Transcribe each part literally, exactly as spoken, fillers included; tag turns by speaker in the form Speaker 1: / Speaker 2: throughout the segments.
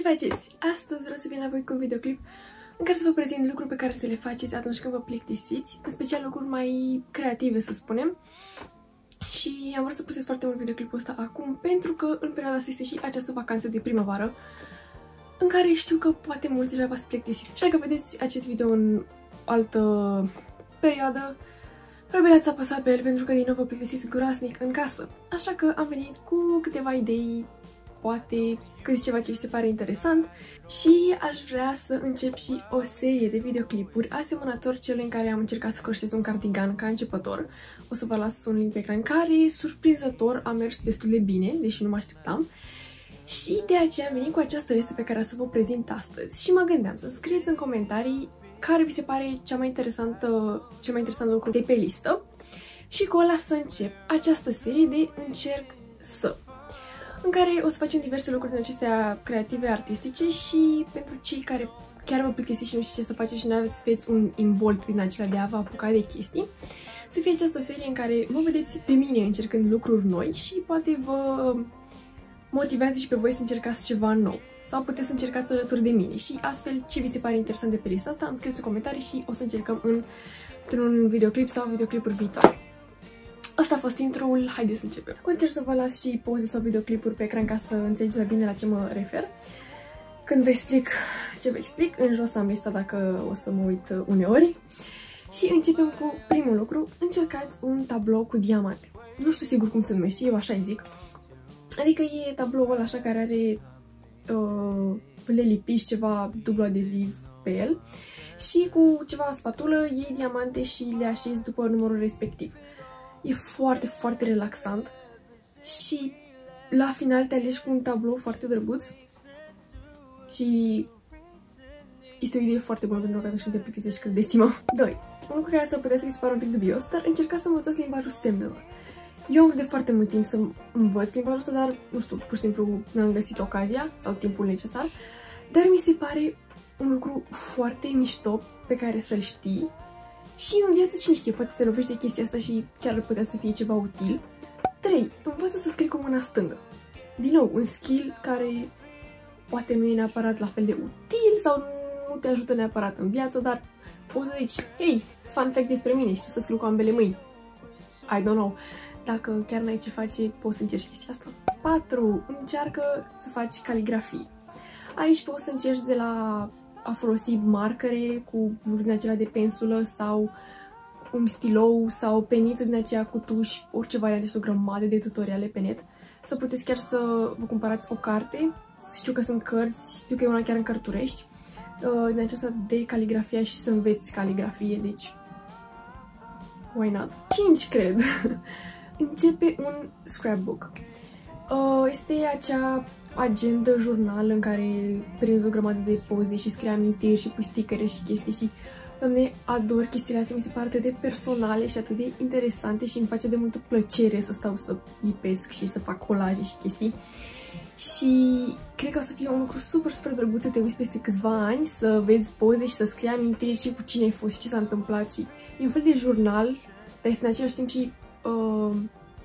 Speaker 1: faceți? Astăzi vreau să vin la voi cu un videoclip în care să vă prezint lucruri pe care să le faceți atunci când vă plictisiți, în special lucruri mai creative, să spunem. Și am vrut să postez foarte mult videoclipul ăsta acum, pentru că în perioada asta este și această vacanță de primăvară, în care știu că poate mulți deja v-ați plictisit. Și dacă vedeți acest video în altă perioadă, probabil ați apăsat pe el pentru că din nou vă plictisiți groasnic în casă. Așa că am venit cu câteva idei, poate câți ceva ce vi se pare interesant, și aș vrea să încep și o serie de videoclipuri asemănător celui în care am încercat să croșetez un cardigan ca începător. O să vă las un link pe ecran, care surprinzător a mers destul de bine, deși nu mă așteptam. Și de aceea am venit cu această listă pe care o să vă prezint astăzi și mă gândeam să scrieți în comentarii care vi se pare cea mai interesantă, cel mai interesant lucru de pe listă, și cu ăla să încep această serie de Încerc să, în care o să facem diverse lucruri din acestea creative, artistice, și pentru cei care chiar vă plictisiți și nu știți ce să faceți și nu aveți feți un imbolt din acela de a vă apuca de chestii, să fie această serie în care mă vedeți pe mine încercând lucruri noi și poate vă motivează și pe voi să încercați ceva nou. Sau puteți să încercați alături de mine și astfel ce vi se pare interesant de pe lista asta îmi scrieți în comentarii și o să încercăm în, într-un videoclip sau videoclipuri viitoare. Asta a fost intro-ul, haideți să începem. O încerc să vă las și poze sau videoclipuri pe ecran ca să înțelegeți mai bine la ce mă refer. Când vă explic ce vă explic, în jos am lista dacă o să mă uit uneori. Și începem cu primul lucru, încercați un tablou cu diamante. Nu știu sigur cum se numește, eu așa îi zic. Adică e tabloul așa care are uh, le lipiși ceva dublu adeziv pe el și cu ceva spatulă iei diamante și le așezi după numărul respectiv. E foarte, foarte relaxant și la final te alegi cu un tablou foarte drăguț și este o idee foarte bună pentru că atunci când te plictisești, credeți-mă. doi. Un lucru care s-ar putea să vi se pară un pic dubios, dar încercați să învățați limbajul semnelor. Eu am de foarte mult timp să învăț limbajul ăsta, dar, nu știu, pur și simplu n-am găsit ocazia sau timpul necesar, dar mi se pare un lucru foarte mișto pe care să-l știi și în viață, cine știe, poate te lovești de chestia asta și chiar ar putea să fie ceva util. trei. Învață să scrii cu mâna stângă. Din nou, un skill care poate nu e neapărat la fel de util sau nu te ajută neapărat în viață, dar poți să zici, hei, fun fact despre mine, știu să scriu cu ambele mâini. I don't know. Dacă chiar n-ai ce face, poți să încerci chestia asta. patru. Încearcă să faci caligrafii. Aici poți să încerci de la a folosi marcare cu vârf din acela de pensulă sau un stilou sau peniță din aceea cu tuși, orice variante, și o grămadă de tutoriale pe net. Să puteți chiar să vă cumpărați o carte. Știu că sunt cărți, știu că e una chiar în Cărturești, din aceasta de caligrafia și să înveți caligrafie, deci why not? cinci, cred. Începe un scrapbook. Este acea agendă, jurnal în care prinzi o grămadă de poze și scrii amintiri și pui stickere și chestii și, doamne, ador chestiile astea, mi se pare atât de personale și atât de interesante și îmi face de multă plăcere să stau să lipesc și să fac colaje și chestii. Și cred că o să fie un lucru super, super drăguț să te uiți peste câțiva ani, să vezi poze și să scrii amintiri și cu cine ai fost și ce s-a întâmplat și e un fel de jurnal, dar este în același timp și uh,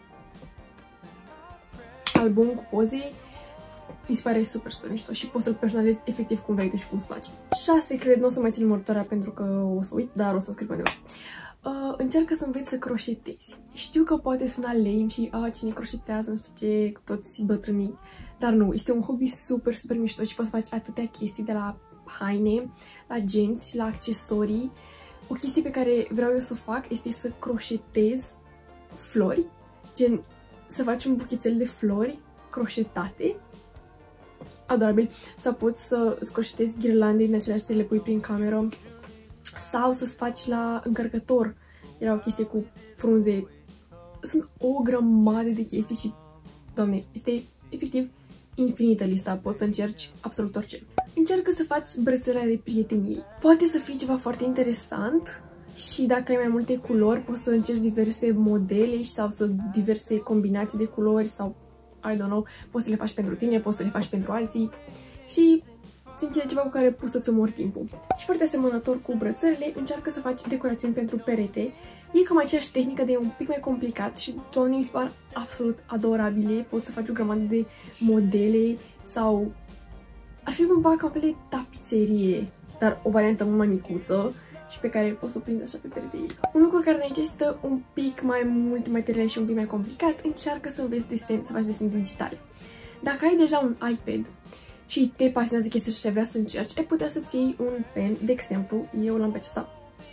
Speaker 1: album cu poze. Mi se pare super, super mișto și poți să-l personalizezi efectiv cum vrei tu și cum îți place. șase, cred, nu o să mai țin numărătoarea pentru că o să uit, dar o să scriu pe undeva. Uh, încearcă să înveți să croșetezi. Știu că poate suna lame și a, cine croșetează, nu știu ce, toți bătrânii, dar nu, este un hobby super, super mișto și poți face atâtea chestii, de la haine, la genți, la accesorii. O chestie pe care vreau eu să o fac este să croșetez flori, gen să faci un buchețel de flori croșetate, adorabil, sau poți să îți croșetezi ghirlande din aceleași să le pui prin cameră, sau să-ți faci la încărcător. Era o chestie cu frunze. Sunt o grămadă de chestii și, doamne, este efectiv infinită lista, poți să încerci absolut orice. Încearcă să faci brățări ale prieteniei. Poate să fie ceva foarte interesant și dacă ai mai multe culori, poți să încerci diverse modele sau să diverse combinații de culori sau, I don't know, poți să le faci pentru tine, poți să le faci pentru alții și, sincer, ceva cu care poți să-ți omori timpul. Și foarte asemănător cu brățările, încearcă să faci decorațiuni pentru perete. E cam aceeași tehnică, de un pic mai complicat și, doamne, mi se par absolut adorabile. Poți să faci o grămadă de modele sau ar fi cumva ca un fel de tapiserie, dar o variantă mult mai micuță și pe care poți să o prinzi așa pe perete. Un lucru care necesită un pic mai mult material și un pic mai complicat, încearcă să înveți desen, să faci desene digitale. Dacă ai deja un iPad și te pasionează chestia și vrea să încerci, ai putea să-ți iei un pen, de exemplu, eu l-am pe acesta.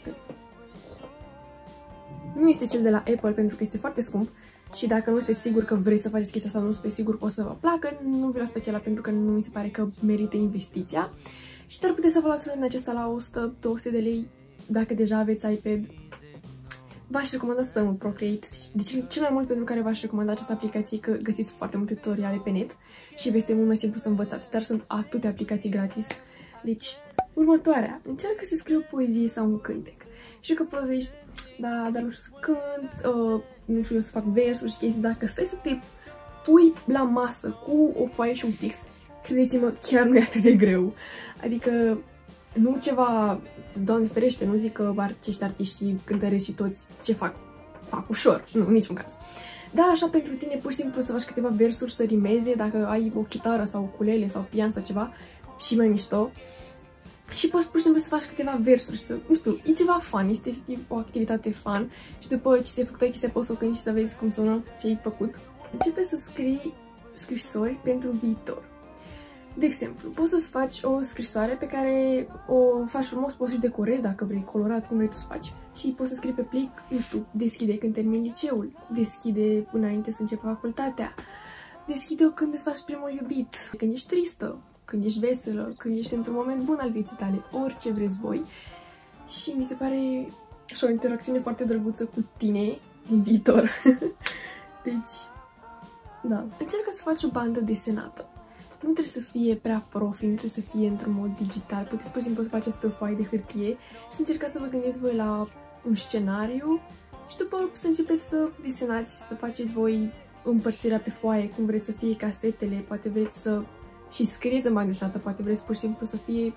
Speaker 1: Nu este cel de la Apple pentru că este foarte scump și dacă nu sunteți sigur că vreți să faceți chestia asta, nu sunteți sigur că o să vă placă, nu vi-l las pe acela pentru că nu mi se pare că merită investiția. Și dar puteți să vă luați unul din acesta la o sută două sute de lei dacă deja aveți iPad. V-aș recomanda super mult Procreate, deci cel mai mult pentru care v-aș recomanda această aplicație că găsiți foarte multe tutoriale pe net și vă este mult mai simplu să învățați, dar sunt atâtea aplicații gratis. Deci, următoarea, încearcă să scrii o poezie sau un cântec. Știu că poți să zici, da, dar nu știu să cânt, uh, nu știu eu să fac versuri și chestii, dacă stai să te pui la masă cu o foaie și un pix, credeți-mă, chiar nu e atât de greu. Adică, nu ceva, Doamne ferește, nu zic că acești artiști și cântăreți și toți ce fac, fac ușor, nu, în niciun caz. Dar așa pentru tine, pur și simplu să faci câteva versuri, să rimeze, dacă ai o chitară sau ukulele sau pian sau ceva, și mai mișto. Și poți pur și simplu să faci câteva versuri, să, nu știu, e ceva fun, este efectiv o activitate fun și după ce ți-ai făcut chestia poți să o cânti și să vezi cum sună ce ai făcut. Începe să scrii scrisori pentru viitor. De exemplu, poți să-ți faci o scrisoare pe care o faci frumos, poți să-și decorezi dacă vrei, colorat, cum vrei tu să faci. Și poți să scrii pe plic, nu știu, deschide când termini liceul, deschide înainte să începi facultatea, deschide-o când îți faci primul iubit, când ești tristă, când ești veselă, când ești într-un moment bun al vieții tale, orice vreți voi. Și mi se pare așa o interacțiune foarte drăguță cu tine din viitor. Deci, da. Încearcă să faci o bandă desenată. Nu trebuie să fie prea profi, nu trebuie să fie într-un mod digital. Puteți, pur și simplu, să faceți pe o foaie de hârtie și să încercați să vă gândiți voi la un scenariu și după să începeți să desenați, să faceți voi împărțirea pe foaie, cum vreți să fie casetele, poate vreți să și scrieți în bandă desenată, poate vreți pur și simplu să fie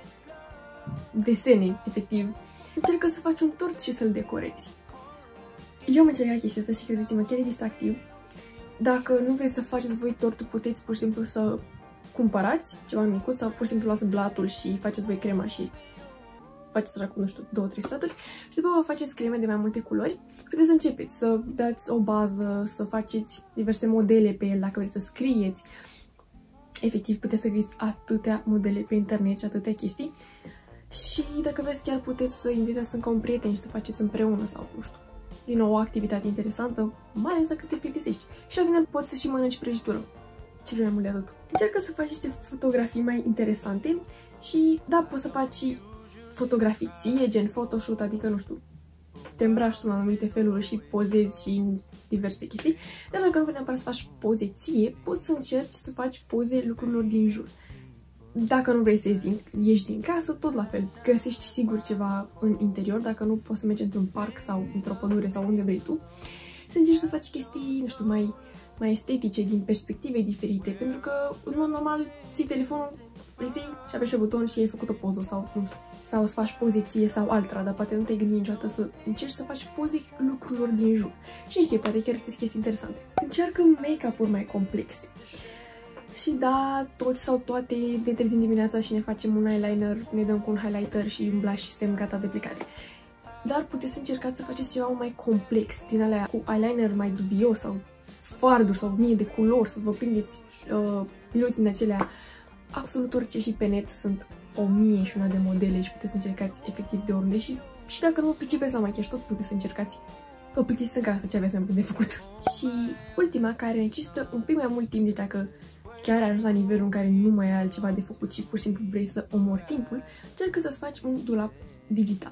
Speaker 1: desene, efectiv. Încercă să faci un tort și să-l decorezi. Eu am încercat chestia asta și credeți-mă, chiar e distractiv. Dacă nu vreți să faceți voi tortul, puteți pur și simplu să cumpărați ceva micuț sau pur și simplu luați blatul și faceți voi crema și faceți așa cu, nu știu, două, trei straturi și după vă faceți creme de mai multe culori. Puteți să începeți să dați o bază, să faceți diverse modele pe el dacă vreți să scrieți. Efectiv, puteți să găsiți atâtea modele pe internet și atâtea chestii. Și dacă vreți, chiar puteți să invitați încă un prieten și să faceți împreună sau, nu știu, din nou o activitate interesantă, mai ales dacă te plictisești. Și la final poți să și mănânci prăjitură. Ce vrei mai mult de atât. Încearcă să faci niște fotografii mai interesante și, da, poți să faci și fotografii ție, gen photoshoot, adică, nu știu, te îmbraci în anumite feluri și pozezi și diverse chestii. Dar dacă nu vrei neapărat să faci poze ție, poți să încerci să faci poze lucrurilor din jur. Dacă nu vrei să ieși din, ieși din casă, tot la fel. Găsești sigur ceva în interior, dacă nu poți să mergi într-un parc sau într-o pădure sau unde vrei tu. Să încerci să faci chestii, nu știu, mai, mai estetice, din perspective diferite. Pentru că, în mod normal, ții telefonul, îl ții și apeși pe buton și ai făcut o poză sau, nu știu, sau să faci poze ție sau altora, dar poate nu te-ai gândit niciodată să încerci să faci poze lucrurilor din jur. Și știi, poate chiar ți-s chestii interesante. Încearcă make-up-uri mai complexe. Și da, toți sau toate ne trezim dimineața și ne facem un eyeliner, ne dăm cu un highlighter și un blush și suntem gata de plecare. Dar puteți să încercați să faceți ceva mai complex, din alea cu eyeliner mai dubios sau farduri sau mie de culori, să vă prindeți uh, piluți din acelea. Absolut orice și pe net sunt o mie și una de modele și puteți să încercați efectiv de oriunde și, și dacă nu vă pricepeți la machiaj, tot puteți să încercați. Vă plictisiți în casă ce aveți mai mult de făcut. Și ultima, care necesită un pic mai mult timp, deci dacă chiar ai ajuns la nivelul în care nu mai ai altceva de făcut și pur și simplu vrei să omori timpul, încercă să-ți faci un dulap digital.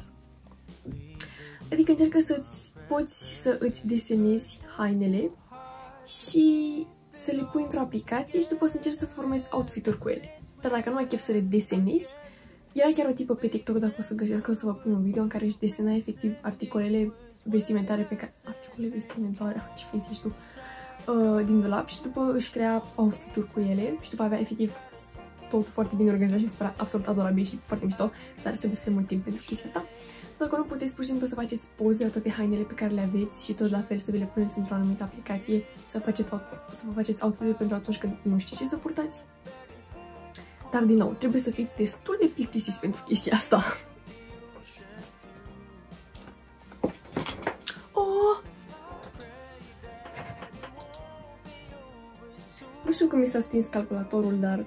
Speaker 1: Adică încercă să-ți poți să îți desenezi hainele și să le pui într-o aplicație și tu poți să încerci să formezi outfit-uri cu ele. Dar dacă nu ai chef să le desenezi, era chiar o tipă pe TikTok, dacă o să găsesc, o să vă pun un video în care își desena efectiv articolele vestimentare pe care... Articole vestimentare, ce fancy ești tu? Uh, din dulap și după își crea outfit-uri cu ele și după avea efectiv tot foarte bine organizat și mi se părea absolut adorabil și foarte mișto, dar trebuie să fie mult timp pentru chestia asta. Dacă nu puteți pur și simplu să faceți poze la toate hainele pe care le aveți și tot la fel să vi le puneți într-o anumită aplicație, să, faceți, să vă faceți outfit-uri pentru atunci când nu știți ce să purtați. Dar, din nou, trebuie să fiți destul de plictisiți pentru chestia asta. Oh! Nu știu cum mi s-a stins calculatorul, dar...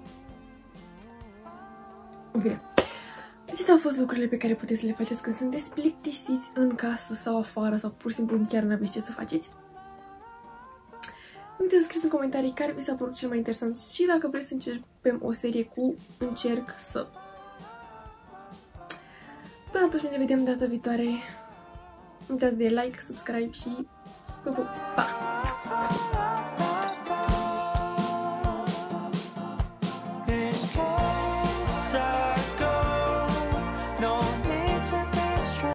Speaker 1: În fine. Acestea au fost lucrurile pe care puteți să le faceți când sunteți plictisiți în casă sau afară sau pur și simplu chiar nu aveți ce să faceți. Nu uitați să scrieți în comentarii care vi s-a părut cel mai interesant și dacă vreți să începem o serie cu Încerc să. Până atunci ne vedem data viitoare. Nu uitați de like, subscribe și pa!